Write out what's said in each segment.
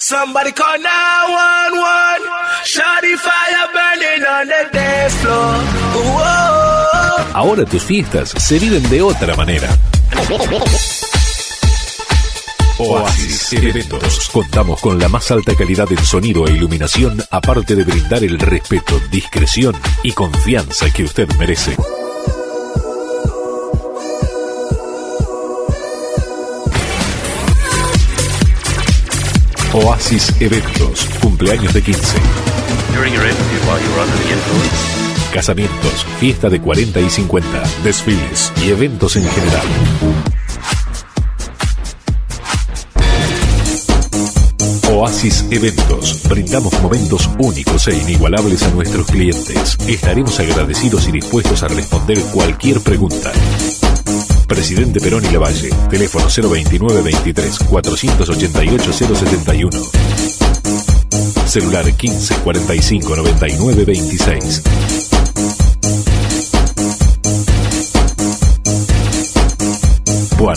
Somebody call 911. Shawty fire burning on the dance floor. Whoa. Ahora tus fiestas se viven de otra manera. Oasis Eventos. Contamos con la más alta calidad en sonido e iluminación, aparte de brindar el respeto, discreción y confianza que usted merece. Oasis Eventos. Cumpleaños de 15. Casamientos, fiesta de 40 y 50, desfiles y eventos en general. Oasis Eventos. Brindamos momentos únicos e inigualables a nuestros clientes. Estaremos agradecidos y dispuestos a responder cualquier pregunta. Presidente Perón y Lavalle. Teléfono 029 23 488 071. Celular 15 45 99 26. Juan.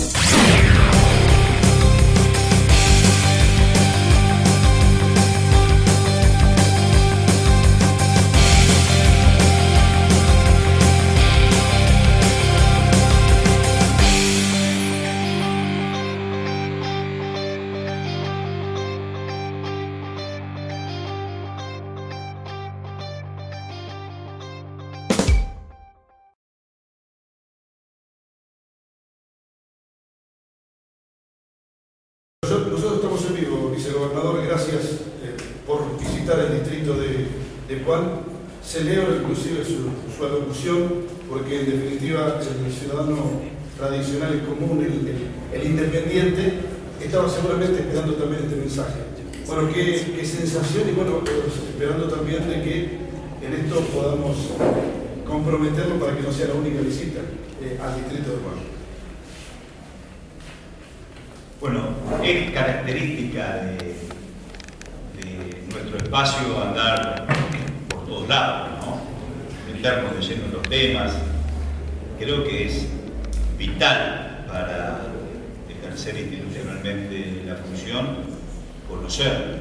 Nosotros estamos en vivo, vicegobernador, gracias por visitar el distrito de Puan. Celebro inclusive su alocución, porque en definitiva el ciudadano tradicional y común, el independiente, estaba seguramente esperando también este mensaje. Bueno, qué sensación, y bueno, esperando también de que en esto podamos comprometerlo para que no sea la única visita al distrito de Puan. Bueno, es característica de nuestro espacio andar por todos lados, ¿no? Meternos de lleno en los temas. Creo que es vital para ejercer institucionalmente la función conocer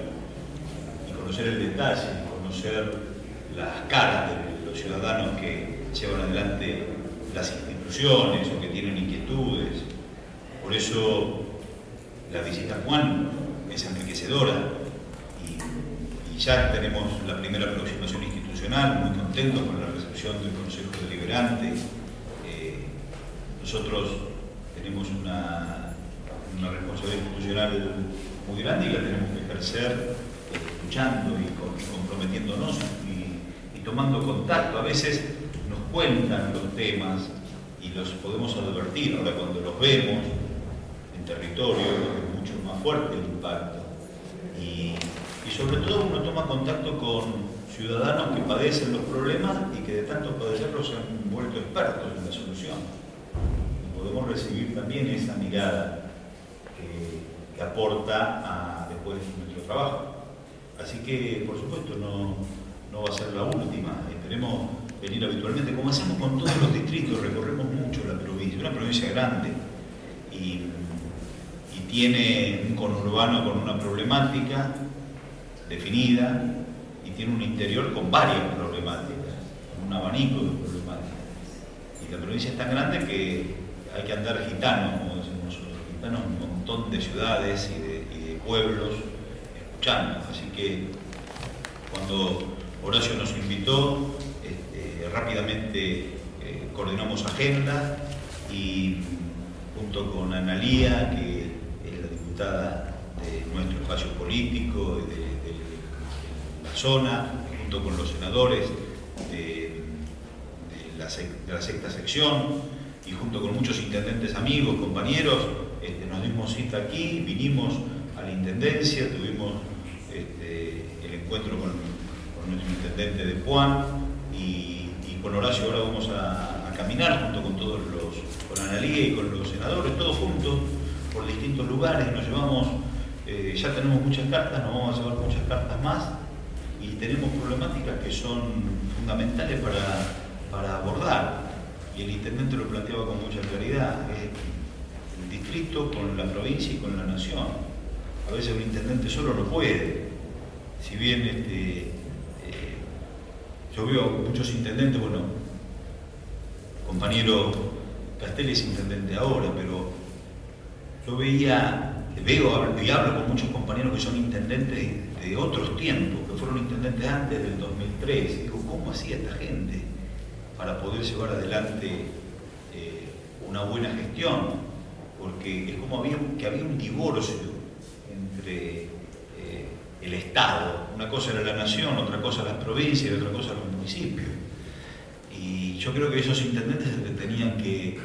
el detalle, conocer las caras de los ciudadanos que llevan adelante las instituciones o que tienen inquietudes. Por eso la visita a Juan es enriquecedora y ya tenemos la primera aproximación institucional, muy contentos con la recepción del Consejo Deliberante. Nosotros tenemos una responsabilidad institucional muy grande y la tenemos que ejercer escuchando y comprometiéndonos y tomando contacto. A veces nos cuentan los temas y los podemos advertir. Ahora cuando los vemos en territorio es mucho más fuerte el impacto y sobre todo uno toma contacto con ciudadanos que padecen los problemas y que de tanto padecerlos se han vuelto expertos en la solución. Y podemos recibir también esa mirada que aporta después nuestro trabajo. Así que, por supuesto, no va a ser la última. Esperemos venir habitualmente, como hacemos con todos los distritos, recorremos mucho la provincia, una provincia grande y tiene un conurbano con una problemática definida y tiene un interior con varias problemáticas, con un abanico de problemáticas. Y la provincia es tan grande que hay que andar gitano, como decimos nosotros, gitano en un montón de ciudades y de pueblos escuchando. Así que cuando Horacio nos invitó, rápidamente coordinamos agenda y junto con Analía, que es la diputada de nuestro espacio político y de la zona, junto con los senadores de la sexta sección y junto con muchos intendentes amigos, compañeros, nos dimos cita aquí, vinimos a la intendencia, tuvimos el encuentro con nuestro intendente de Puan y con Horacio ahora vamos a caminar junto con todos con Analía y con los senadores, todos juntos por distintos lugares. Nos llevamos, ya tenemos muchas cartas, nos vamos a llevar muchas cartas más y tenemos problemáticas que son fundamentales para abordar, y el intendente lo planteaba con mucha claridad, el distrito con la provincia y con la nación. a veces un intendente solo no puede. Si bien yo veo muchos intendentes, bueno, compañero Castelli es intendente ahora, pero yo veo y hablo con muchos compañeros que son intendentes de otros tiempos, que fueron intendentes antes del 2003. Digo, ¿cómo hacía esta gente para poder llevar adelante una buena gestión? Porque es como había un divorcio entre el Estado. Una cosa era la nación, otra cosa las provincias y otra cosa los municipios. Y yo creo que esos intendentes se tenían que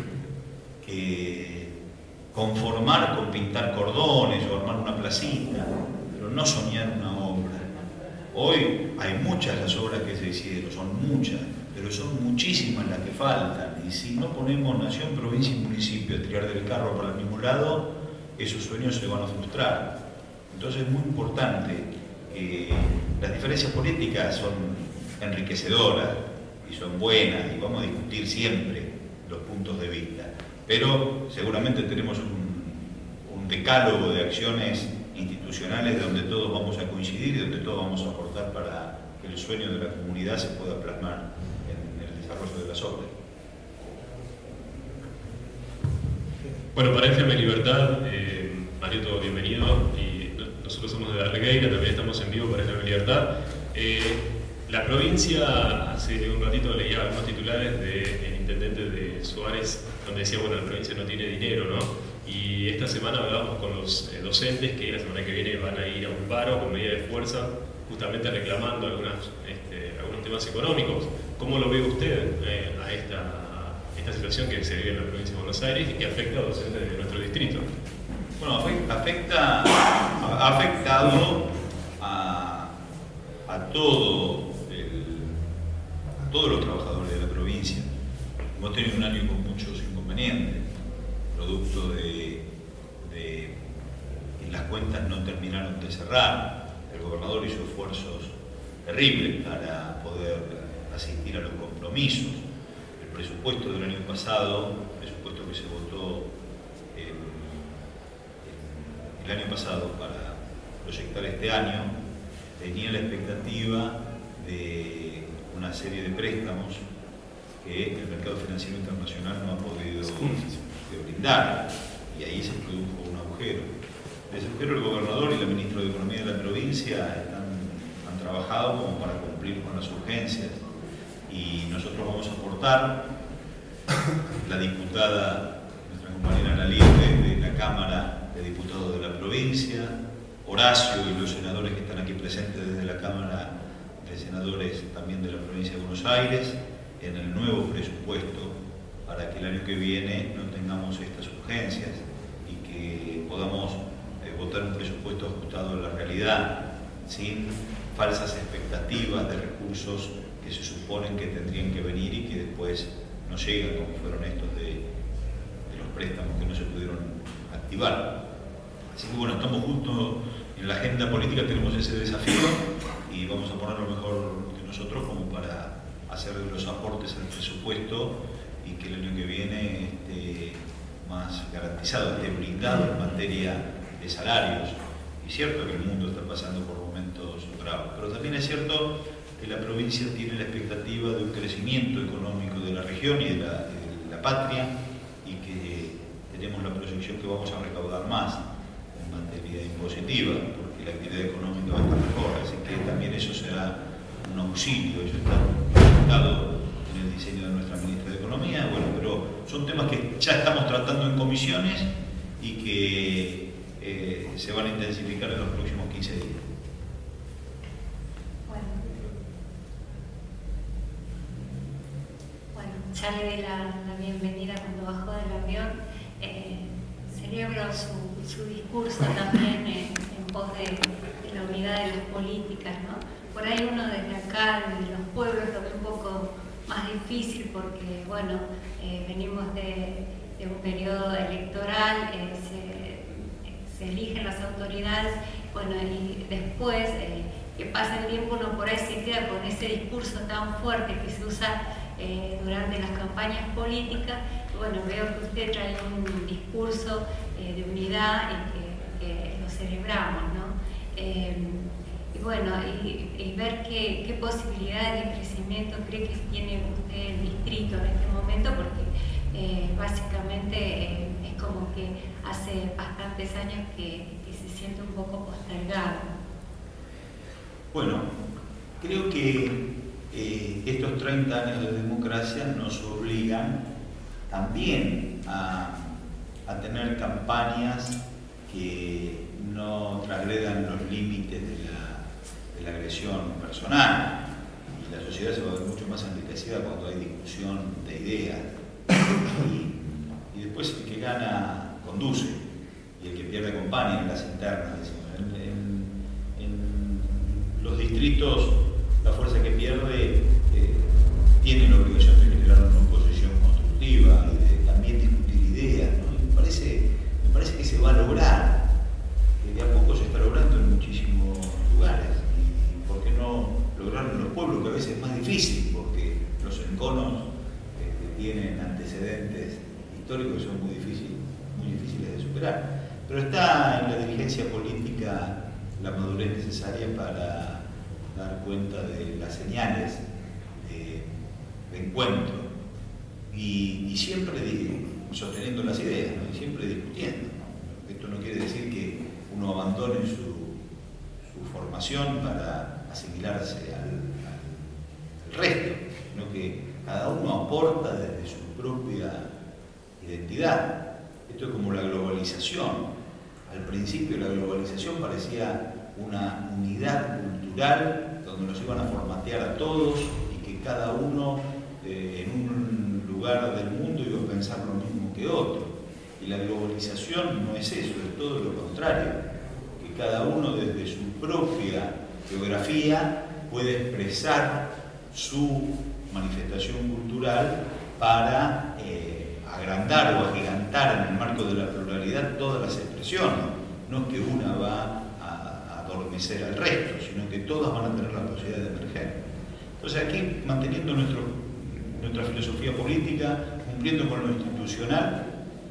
conformar con pintar cordones o armar una placita, pero no soñar una obra. Hoy hay muchas las obras que se hicieron, son muchas, pero son muchísimas las que faltan. Y si no ponemos nación, provincia y municipio a tirar del carro para el mismo lado, esos sueños se van a frustrar. Entonces es muy importante que las diferencias políticas son enriquecedoras y son buenas y vamos a discutir siempre los puntos de vista, pero seguramente tenemos un decálogo de acciones institucionales donde todos vamos a coincidir y donde todos vamos a aportar para que el sueño de la comunidad se pueda plasmar en el desarrollo de las obras. Bueno, para FM Libertad, Marioto, bienvenido. Nosotros somos de Darregueira, también estamos en vivo para FM Libertad. La provincia, hace un ratito leía algunos titulares del intendente de Suárez, donde decía, bueno, la provincia no tiene dinero, ¿no? Y esta semana hablábamos con los docentes que la semana que viene van a ir a un paro con medida de fuerza, justamente reclamando algunos temas económicos. ¿Cómo lo ve usted a esta situación que se vive en la provincia de Buenos Aires y que afecta a docentes de nuestro distrito? Bueno, ha afectado a todos los trabajadores de la provincia. Hemos tenido un año con muchos inconvenientes, producto de que las cuentas no terminaron de cerrar. El gobernador hizo esfuerzos terribles para poder asistir a los compromisos. El presupuesto del año pasado, el presupuesto que se votó el año pasado para proyectar este año, tenía la expectativa de una serie de préstamos que el mercado financiero internacional no ha podido brindar, y ahí se produjo un agujero. Ese agujero el gobernador y la ministra de Economía de la provincia han trabajado como para cumplir con las urgencias, y nosotros vamos a aportar. La diputada, nuestra compañera Analía, de la Cámara de Diputados de la provincia, Horacio y los senadores que están aquí presentes desde la Cámara de Senadores también de la provincia de Buenos Aires, en el nuevo presupuesto, para que el año que viene no tengamos estas urgencias y que podamos votar un presupuesto ajustado a la realidad, sin falsas expectativas de recursos que se suponen que tendrían que venir y que después no llegan, como fueron estos de los préstamos que no se pudieron activar. Así que bueno, estamos justo en la agenda política, tenemos ese desafío y vamos a poner lo mejor de nosotros como para hacer los aportes al presupuesto y que el año que viene esté más garantizado, esté blindado en materia de salarios. Y es cierto que el mundo está pasando por momentos bravos, pero también es cierto que la provincia tiene la expectativa de un crecimiento económico de la región y de la patria, y que tenemos la proyección que vamos a recaudar más en materia impositiva, porque la actividad económica va a estar mejor, así que también eso será un auxilio. Eso está presentado en el diseño de nuestra ministra de Economía. Bueno, pero son temas que ya estamos tratando en comisiones y que se van a intensificar en los próximos 15 días. Bueno, ya le di la bienvenida cuando bajó del avión. Celebro su discurso también en pos de la unidad de las políticas, ¿no? Por ahí uno desde acá, desde los pueblos, lo ve un poco más difícil porque, bueno, venimos de un periodo electoral, se eligen las autoridades, bueno, y después que pasa el tiempo uno por ahí se queda con ese discurso tan fuerte que se usa durante las campañas políticas. Bueno, veo que usted trae un discurso de unidad y que los celebramos, ¿no? Y bueno, y ver qué posibilidades de crecimiento cree que tiene usted el distrito en este momento, porque básicamente es como que hace bastantes años que se siente un poco postergado. Bueno, creo que estos 30 años de democracia nos obligan también a tener campañas que no transgredan los límites de la agresión personal. Y la sociedad se va a ver mucho más enriquecida cuando hay discusión de ideas. Y después el que gana conduce y el que pierde acompaña en las internas. En los distritos, la fuerza que pierde tiene la obligación de generar una oposición constructiva y de también discutir ideas, ¿no? Y me parece que se va a lograr, que de a poco se está logrando en muchísimos lugares. Y por qué no lograrlo en los pueblos, que a veces es más difícil, porque los enconos que tienen antecedentes históricos son muy difíciles de superar. Pero está en la dirigencia política la madurez necesaria para dar cuenta de las señales de encuentro y siempre sosteniendo las ideas, ¿no? Y siempre discutiendo, ¿no? Esto no quiere decir que uno abandone su formación para asimilarse al resto, sino que cada uno aporta desde su propia identidad. Esto es como la globalización. Al principio la globalización parecía una unidad cultural donde nos iban a formatear a todos y que cada uno en un lugar del mundo iba a pensar lo mismo que otro. Y la globalización no es eso, es todo lo contrario, que cada uno desde su propia geografía puede expresar su manifestación cultural para agrandar o agigantar en el marco de la pluralidad todas las expresiones. No es que una va a adormecer al resto, sino que todas van a tener la posibilidad de emerger. Entonces aquí, manteniendo nuestra filosofía política, cumpliendo con lo institucional,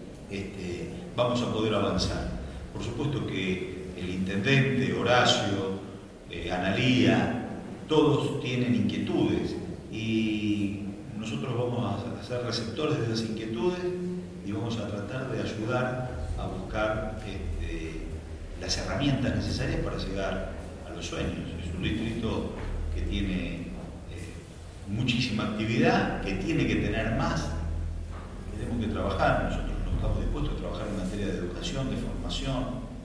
vamos a poder avanzar. Por supuesto que el intendente, Horacio, Analía, todos tienen inquietudes y nosotros vamos a ser receptores de esas inquietudes y vamos a tratar de ayudar a buscar las herramientas necesarias para llegar a los sueños. Es un distrito que tiene muchísima actividad, que tiene que tener más. Tenemos que trabajar, nosotros no estamos dispuestos a trabajar en materia de educación, de formación,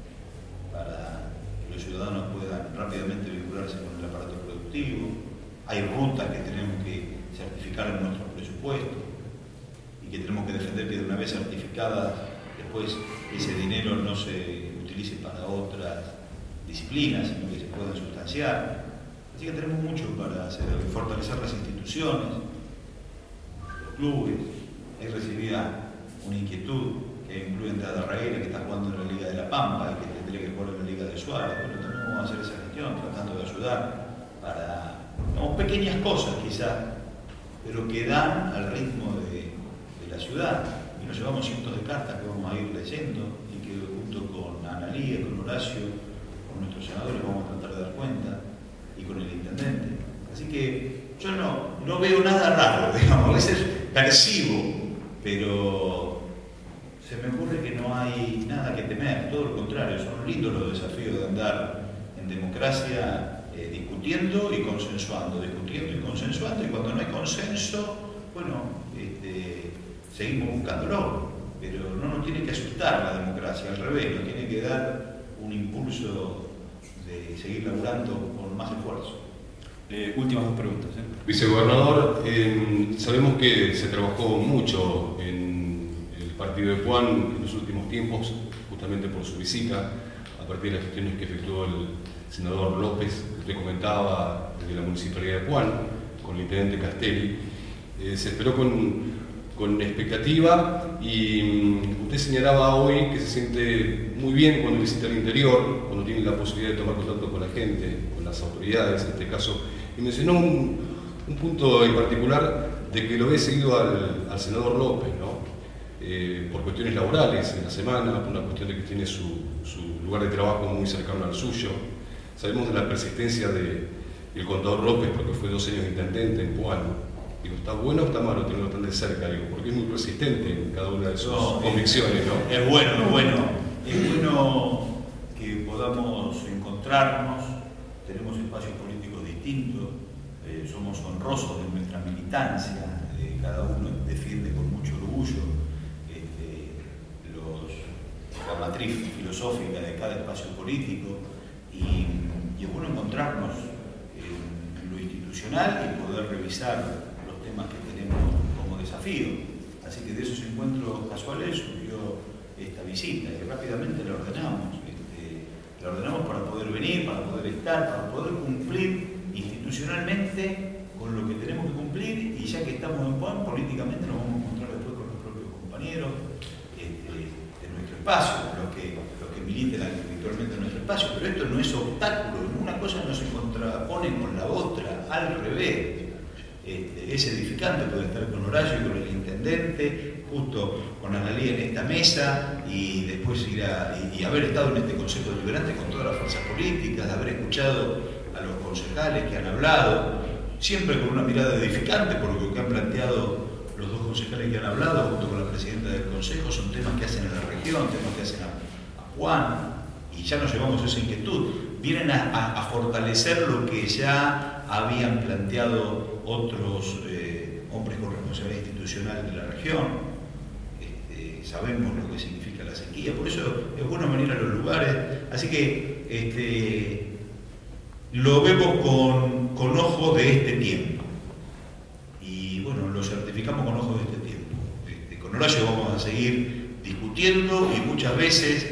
para que los ciudadanos puedan rápidamente vincularse con el aparato productivo. Hay rutas que tenemos que certificar en nuestro presupuesto y que tenemos que defender que de una vez certificada después ese dinero no se utilice para otras disciplinas, sino que se puedan sustanciar. Así que tenemos mucho para hacer, fortalecer las instituciones, los clubes. Ahí recibía una inquietud que incluye a Darraguera, que está jugando en la Liga de La Pampa y que tendría que jugar en la Liga de Suárez. Bueno, también vamos a hacer esa gestión, tratando de ayudar para pequeñas cosas quizás, pero que dan al ritmo de la ciudad. Y nos llevamos cientos de cartas que vamos a ir leyendo y que junto con Analía, con Horacio, con nuestros senadores vamos a tratar de dar cuenta y con el intendente. Así que yo no veo nada raro, digamos, a veces percibo, pero se me ocurre que no hay nada que temer, todo lo contrario, son lindos los desafíos de andar en democracia discutiendo y consensuando, y cuando no hay consenso, bueno, seguimos buscándolo, pero no nos tiene que asustar la democracia, al revés, nos tiene que dar un impulso de seguir laburando con más esfuerzo. Últimas dos preguntas. Vicegobernador, sabemos que se trabajó mucho en el partido de Puan en los últimos tiempos, justamente por su visita, a partir de las gestiones que efectuó el senador López, que usted comentaba, desde la Municipalidad de Puan, con el intendente Castelli. Se esperó con expectativa y usted señalaba hoy que se siente muy bien cuando visita el interior, cuando tiene la posibilidad de tomar contacto con la gente, con las autoridades en este caso, y mencionó un punto en particular de que lo ve seguido al senador López, ¿no? por cuestiones laborales en la semana, por una cuestión de que tiene su lugar de trabajo muy cercano al suyo. Sabemos de la persistencia del contador López, porque fue 2 años intendente en Puan. Digo, ¿está bueno o está malo tenerlo tan de cerca? Digo, porque es muy persistente en cada una de sus convicciones, ¿no? Es bueno, es bueno. Es bueno que podamos encontrarnos, tenemos espacios políticos distintos, somos honrosos de nuestra militancia, cada uno defiende con mucho orgullo la matriz filosófica de cada espacio político y es bueno encontrarnos en lo institucional y poder revisar los temas que tenemos como desafío. Así que de esos encuentros casuales surgió esta visita y rápidamente la ordenamos. La ordenamos para poder venir, para poder estar, para poder cumplir institucionalmente con lo que tenemos que cumplir y ya que estamos en Puan, políticamente nos vamos a encontrar después con los propios compañeros de nuestro espacio, los que militan habitualmente en nuestro espacio, pero esto no es obstáculo, una cosa no se contrapone con la otra, al revés. Es edificante poder estar con Horacio y con el intendente, justo con Analía en esta mesa y después ir y haber estado en este Consejo Deliberante con todas las fuerzas políticas, haber escuchado a los concejales que han hablado, siempre con una mirada edificante, porque lo que han planteado los 2 concejales que han hablado, junto con la presidenta del Consejo, son temas que hacen a la región, temas que hacen a Puan, y ya nos llevamos esa inquietud. Vienen a fortalecer lo que ya habían planteado otros hombres con responsabilidad institucional de la región. Sabemos lo que significa la sequía, por eso es bueno venir a los lugares. Así que lo vemos con ojos de este tiempo. Y bueno, lo certificamos con ojos de este tiempo. Con Horacio vamos a seguir discutiendo y muchas veces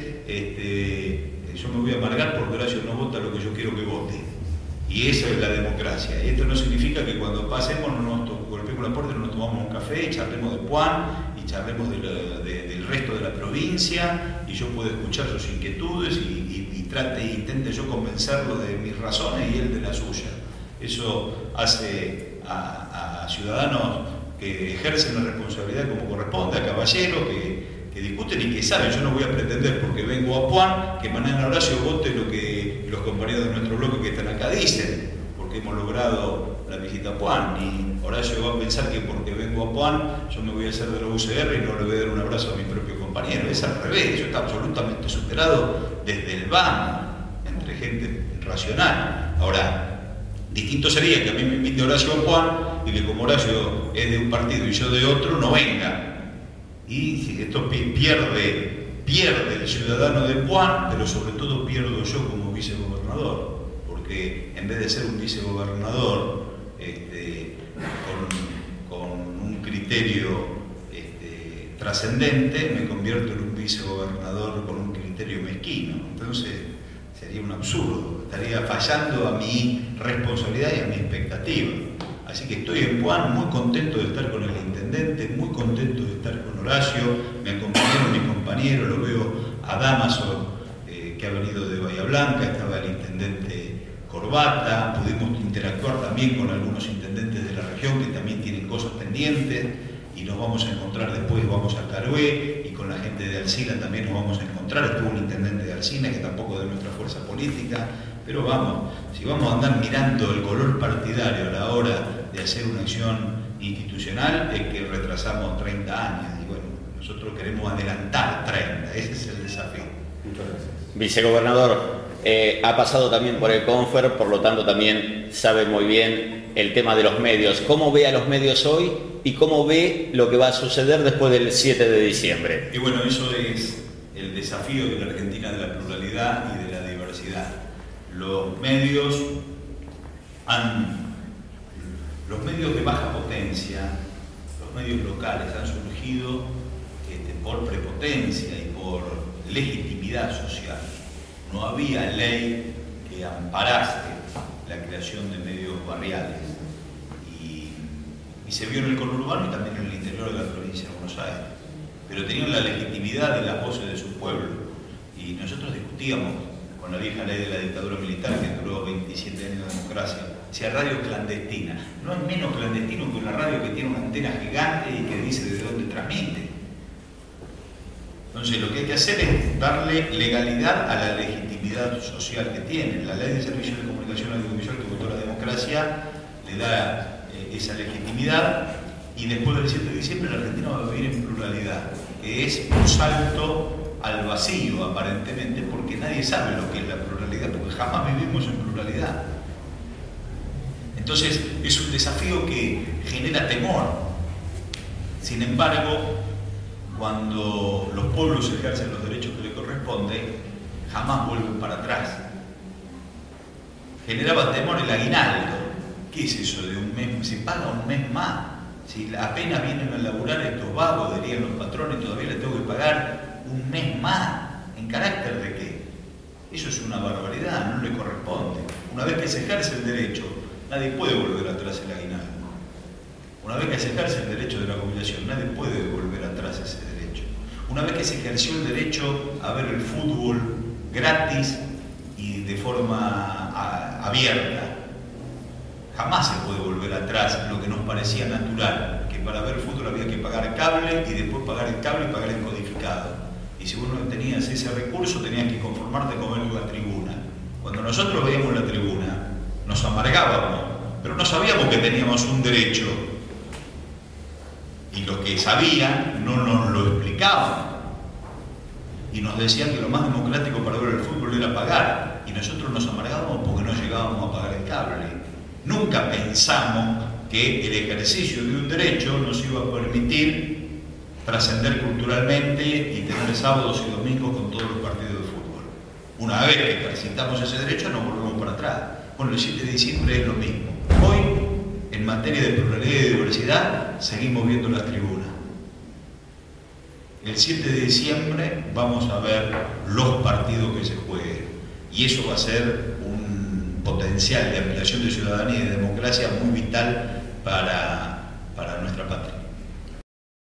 yo me voy a amargar porque Horacio no vota lo que yo quiero que vote. Y eso es la democracia. Y esto no significa que cuando pasemos no nos golpeemos la puerta y no nos tomamos un café y charlemos de Puan y charlemos del resto de la provincia y yo puedo escuchar sus inquietudes y trate e intente yo convencerlo de mis razones y él de la suya. Eso hace a ciudadanos que ejercen la responsabilidad como corresponde, a caballeros que discuten y que saben. Yo no voy a pretender porque vengo a Puan que mañana Horacio vote lo que los compañeros de nuestro bloque que están acá dicen, porque hemos logrado la visita a Puan, y Horacio va a pensar que porque vengo a Puan yo me voy a hacer de la UCR y no le voy a dar un abrazo a mi propio compañero. Es al revés, yo estoy absolutamente superado desde el vamos, entre gente racional. Ahora, distinto sería que a mí me invite Horacio a Puan y que como Horacio es de un partido y yo de otro, no venga. Y si esto pierde el ciudadano de Puan, pero sobre todo pierdo yo como vicegobernador, porque en vez de ser un vicegobernador con un criterio trascendente, me convierto en un vicegobernador con un criterio mezquino. Entonces sería un absurdo, estaría fallando a mi responsabilidad y a mi expectativa. Así que estoy en Puan muy contento de estar con el intendente, muy contento de estar con Horacio, me acompañaron mis compañeros, lo veo a Damaso, que ha venido de Bahía Blanca, estaba el intendente Corbata, pudimos interactuar también con algunos intendentes de la región que también tienen cosas pendientes, y nos vamos a encontrar después, vamos a Carué, y con la gente de Alsina también nos vamos a encontrar. Estuvo un intendente de Alsina que tampoco es de nuestra fuerza política, pero vamos, si vamos a andar mirando el color partidario a la hora de hacer una acción institucional, es que retrasamos 30 años, y bueno, nosotros queremos adelantar 30, ese es el desafío. Muchas gracias. Vicegobernador, ha pasado también por el Confer, por lo tanto también sabe muy bien el tema de los medios. ¿Cómo ve a los medios hoy y cómo ve lo que va a suceder después del 7 de diciembre? Y bueno, eso es el desafío de la Argentina de la pluralidad y de la diversidad. Los medios de baja potencia, los medios locales han surgido por prepotencia y por legitimidad social. No había ley que amparase la creación de medios barriales y se vio en el conurbano y también en el interior de la provincia de Buenos Aires, pero tenían la legitimidad de las voces de su pueblo, y nosotros discutíamos con la vieja ley de la dictadura militar que duró 27 años de democracia, si hay radio clandestina. No es menos clandestino que una radio que tiene una antena gigante y que dice desde dónde transmite. Entonces lo que hay que hacer es darle legalidad a la legitimidad social que tiene. La Ley de Servicios de Comunicación Audiovisual que votó la democracia le da esa legitimidad, y después del 7 de diciembre la Argentina va a vivir en pluralidad, que es un salto al vacío aparentemente, porque nadie sabe lo que es la pluralidad, porque jamás vivimos en pluralidad. Entonces es un desafío que genera temor. Sin embargo, cuando los pueblos ejercen los derechos que les corresponden, jamás vuelven para atrás. Generaba temor el aguinaldo. ¿Qué es eso de un mes? Se paga un mes más. Si apenas vienen a laburar estos vagos, dirían los patrones, todavía les tengo que pagar un mes más. ¿En carácter de qué? Eso es una barbaridad, no le corresponde. Una vez que se ejerce el derecho, nadie puede volver atrás el aguinaldo. Una vez que se ejerce el derecho de la jubilación, nadie puede volver atrás ese derecho. Una vez que se ejerció el derecho a ver el fútbol gratis y de forma abierta, jamás se puede volver atrás lo que nos parecía natural, que para ver fútbol había que pagar cable y después pagar el cable y pagar el codificado. Y si vos no tenías ese recurso, tenías que conformarte con ver la tribuna. Cuando nosotros veíamos la tribuna, nos amargábamos, pero no sabíamos que teníamos un derecho. Y los que sabían no nos lo explicaban. Y nos decían que lo más democrático para ver el fútbol era pagar. Y nosotros nos amargábamos porque no llegábamos a pagar el cable. Nunca pensamos que el ejercicio de un derecho nos iba a permitir trascender culturalmente y tener sábados y domingos con todos los partidos de fútbol. Una vez que ejercitamos ese derecho, no volvemos para atrás. Bueno, el 7 de diciembre es lo mismo. Hoy, en materia de pluralidad y diversidad, seguimos viendo las tribunas. El 7 de diciembre vamos a ver los partidos que se jueguen. Y eso va a ser un potencial de ampliación de ciudadanía y de democracia muy vital para